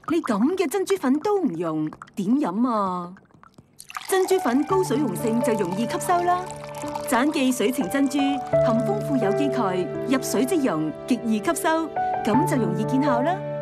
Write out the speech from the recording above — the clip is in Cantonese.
你咁嘅珍珠粉都唔用，點飲啊？珍珠粉高水溶性就容易吸收啦。盞記水澄珍珠含豐富有機鈣，入水即溶，極易吸收，咁就容易見效啦。